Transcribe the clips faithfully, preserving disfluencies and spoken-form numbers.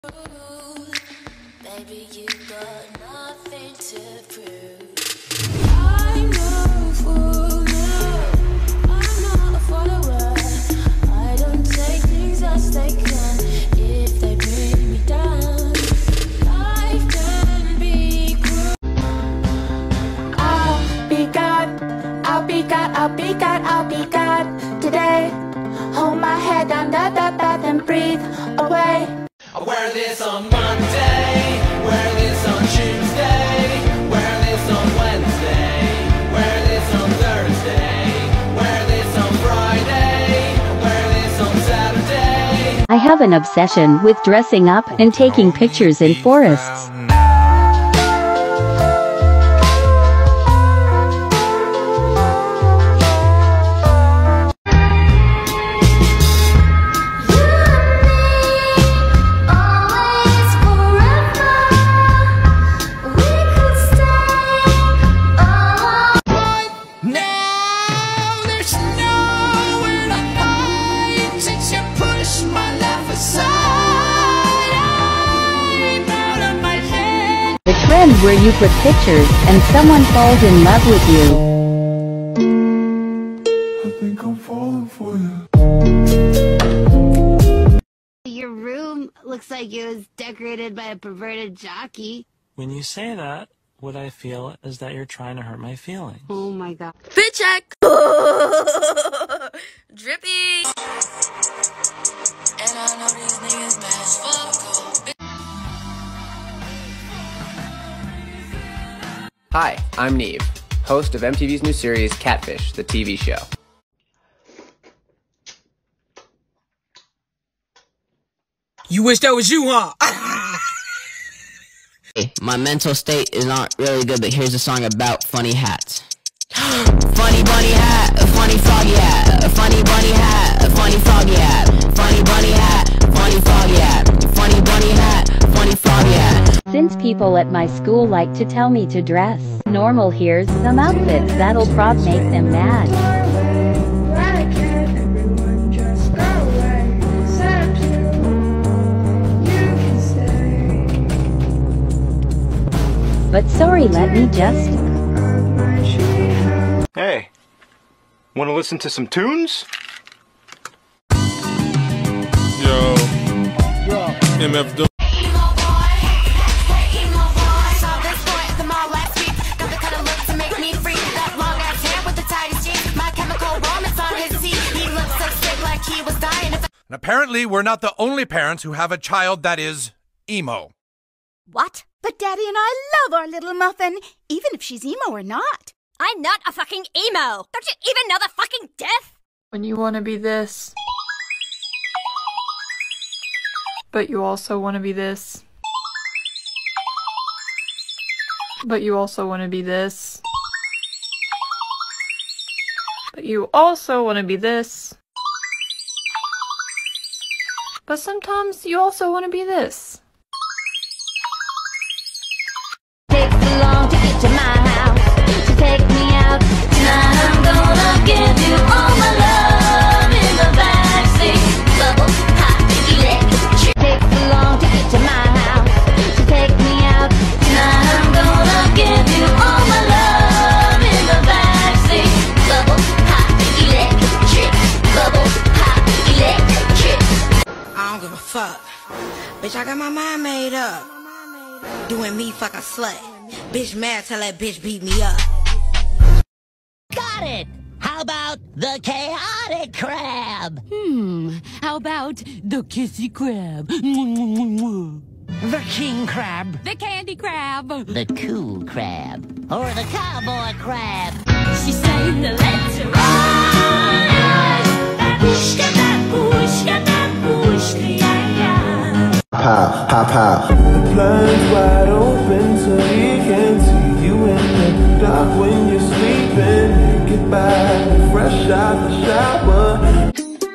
Baby, you got nothing to prove. I'm no fool, no. I'm not a follower. I don't take things as they come if they bring me down. Life can be cruel. I'll be God, I'll be God, I'll be God, I'll be God today. Hold my head down, da da da, then breathe away. I wear this on Monday, wear this on Tuesday, wear this on Wednesday, wear this on Thursday, wear this on Friday, wear this on Saturday. I have an obsession with dressing up and taking pictures in forests. The trend where you put pictures and someone falls in love with you. I think I'm falling for you. Your room looks like it was decorated by a perverted jockey. When you say that, what I feel is that you're trying to hurt my feelings. Oh my god. Fit check! Drippy! And I know these niggas mad as fuck. Hi, I'm Neve, host of M T V's new series Catfish, the T V show. You wish that was you, huh? Hey, my mental state is not really good, but here's a song about funny hats. Funny bunny hat, a funny froggy hat, a funny bunny hat, a funny froggy hat, funny bunny hat, funny froggy hat, funny bunny hat, funny froggy hat. Since people at my school like to tell me to dress normal, here's some outfits that'll prob make them mad. But sorry, let me just... Hey, wanna listen to some tunes? Yo, M F W. And apparently we're not the only parents who have a child that is emo. What? But Daddy and I love our little muffin, even if she's emo or not. I'm not a fucking emo! Don't you even know the fucking diff? When you want to be this, but you also want to be this, but you also want to be this, but you also want to be this, but sometimes you also want to be this. Takes so long to get to my house, to take me out. Tonight I'm gonna give you all my love in the backseat. Bubble, hot, electric. Takes so long to get to my house, to take me out. Tonight I'm gonna give you all my love in the backseat. Bubble, hot, electric. Bubble, hot, electric. I don't give a fuck. Bitch, I got my mind made up. Doing me fuck a slut. Bitch mad till that bitch beat me up. Got it! How about the chaotic crab? Hmm, how about the kissy crab? The king crab? The candy crab? The cool crab? Or the cowboy crab? She sang the let's ride. Babushka, babushka, babushka, yeah, yeah. Pow, pow, pow. The blinds wide open so you can see you in the dark when you're sleeping. Get back fresh out the shower.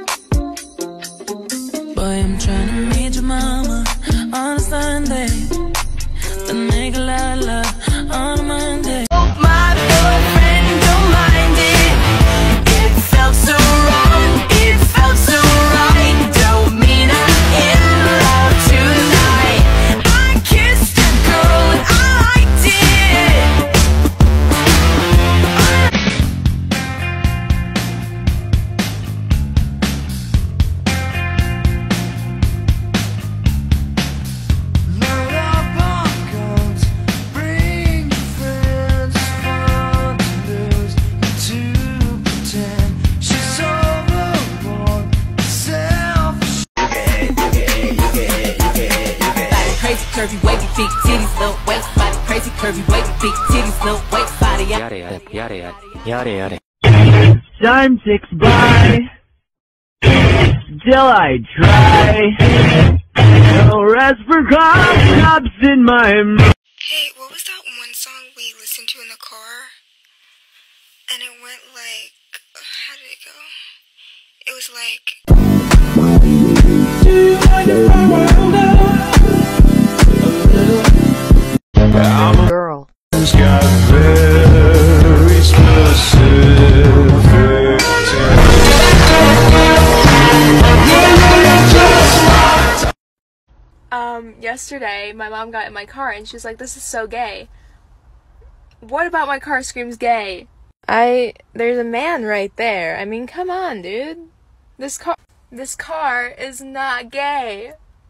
Boy, I'm trying to meet your mama on a Sunday, then make a lot of love on a Monday. Hope my boyfriend don't mind it. It felt so wrong, it felt so right. Don't mean I'm in love tonight. curvy, wavy, big titties, little waist body. Crazy, curvy, wavy, big titties, little waist body. Yada yada yada yada yada yada. Time ticks by, still I try. No rest for cough stops in my mind. Hey, what was that one song we listened to in the car? And it went like, how did it go? It was like, girl. Got very specific. Um, yesterday, my mom got in my car and she was like, this is so gay. What about my car screams gay? I, there's a man right there. I mean, come on, dude. This car, this car is not gay.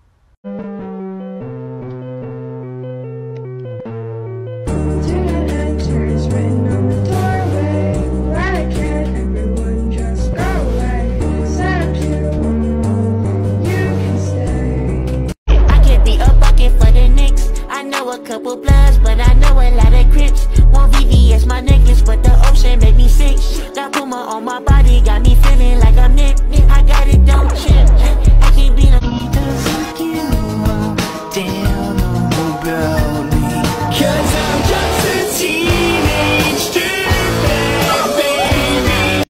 A couple bloods, but I know a lot of crips. One V V S my necklace, but the ocean make me sick. Got Puma on my body, got me feeling like I'm Nick. I got it, don't chip. I can't be no doesn't give a damn about me. Cause I'm just a teenage dirtbag, baby.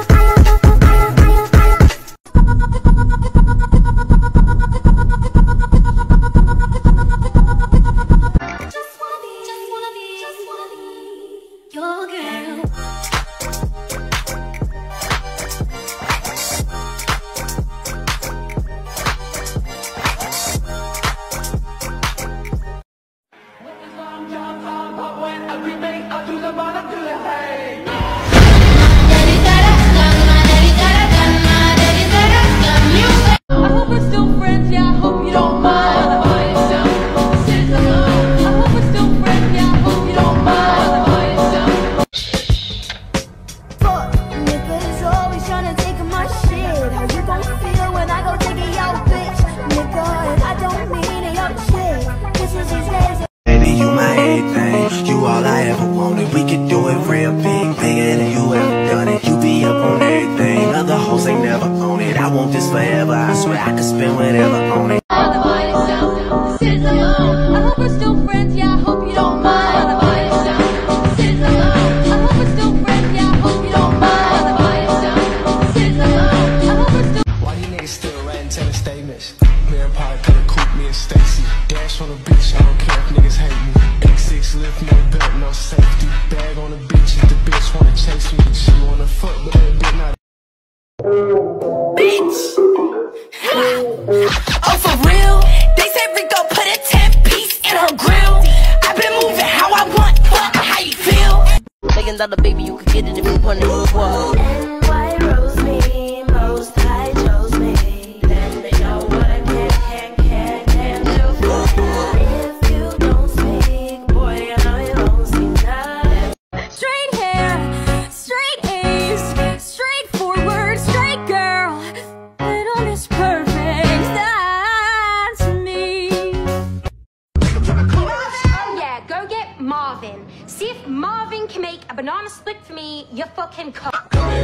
Your girl. I hope we're still friends, yeah, I hope you don't mind. I hope we're still friends, yeah, I hope you don't mind. Fuck, niggas always tryna take my shit. How you gon' feel when I go take it, yo, bitch? Nigga, and I don't mean it, yo, shit. This is these days. Baby, you my everything, you all I ever wanted. We could do it real big, bigger than you ever done it. You be up on everything, other hoes ain't never on it. I want this forever, I swear I could spend whatever on it. I hope we're still friends, yeah, I hope you don't mind. I hope we're still friends, yeah, I hope you don't mind. I hope we're still. Why you niggas still writing telling statements? Me and Potter coulda cooped me and Stacy. Dash on the beach, I don't care if niggas hate me. X six lift, no belt, no safety. Bag on the beach if the bitch wanna chase me. She wanna fuck, but that bitch not. Bitch! Oh, for real? They said Rico put a ten piece in her grill. I've been moving how I want, fuck, how you feel? Making dollar baby, you could get it if you want to move on. And why rose me, most high chose me. Let me know what I can, can, can, can do. If you don't speak, boy, I know you won't see nothing. Straight hair, straight A's, straightforward, straight girl. Little Miss Perfect, that's me. Yeah, go get Marvin. See if Marvin can make a banana split for me. You fucking cock.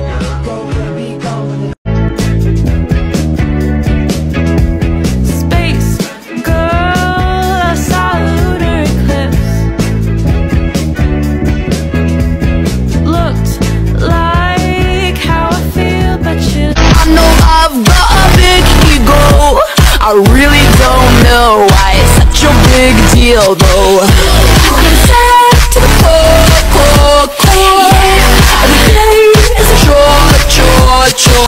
Space girl, I saw a lunar eclipse. Looked like how I feel, but you. I know I've got a big ego. I really don't know why it's such a big deal though. I'm sad to the core, core, core. Every day is a chore, chore, chore.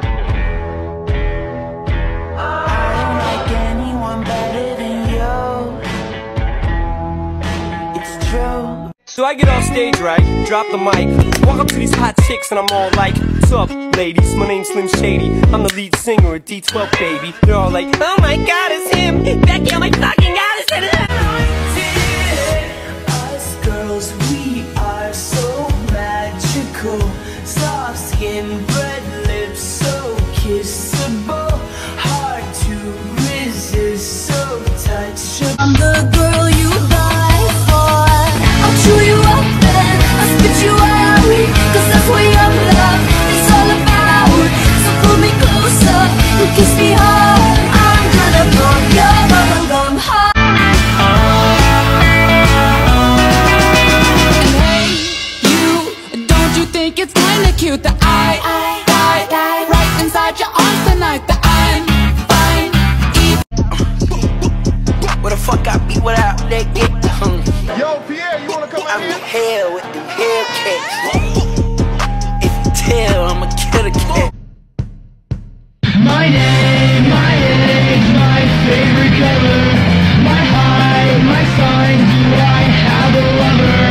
I don't like anyone better than you. It's true. So I get on stage, right, drop the mic, walk up to these hot chicks and I'm all like, what's up, ladies, my name's Slim Shady, I'm the lead singer of D twelve, baby. They're all like, oh my god, it's him, Becky, oh my fucking god, it's him. Us girls, we are so magical. Soft skin, red lips, so kissable. Hard to resist, so touchable. I'm the fuck I be without that get hung. Yo, Pierre, you wanna come out I'm here? in hell with the Hellcats. If you tell, I'ma kill a cat. My name, my age, my favorite color, my height, my sign, do I have a lover?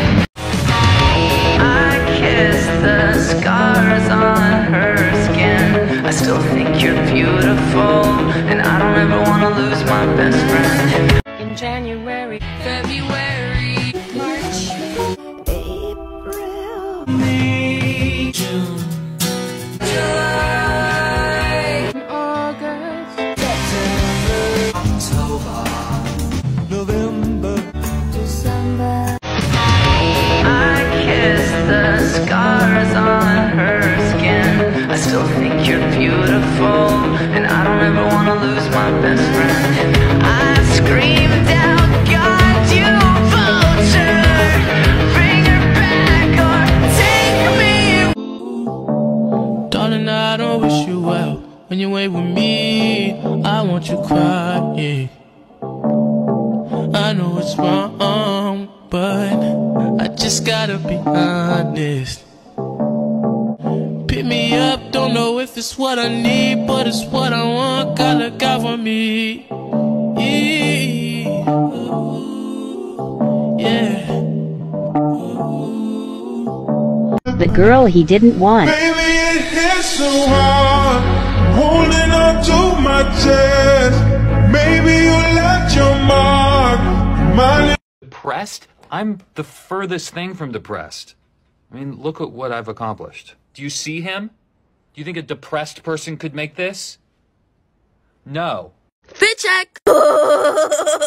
I kiss the scars on her skin. I still think you're beautiful, and I don't ever wanna lose my best friend. In January, February, March, April, May, June, July, August, September, October, November, December. I kiss the scars on her skin. I still think you're beautiful, and I don't ever wanna lose my best friend. I screamed out, God, you vulture, bring her back or take me. Darling, I don't wish you well. When you ain't with me, I want you crying. I know it's wrong, but I just gotta be honest. Pick me up, don't know if it's what I need, but it's what I want. God, look out for me. Yeah. The girl he didn't want. Baby, it hits so hard, holding on to my chest. Maybe you left your mark. My Depressed? I'm the furthest thing from depressed. I mean, look at what I've accomplished. Do you see him? Do you think a depressed person could make this? No. Fit check.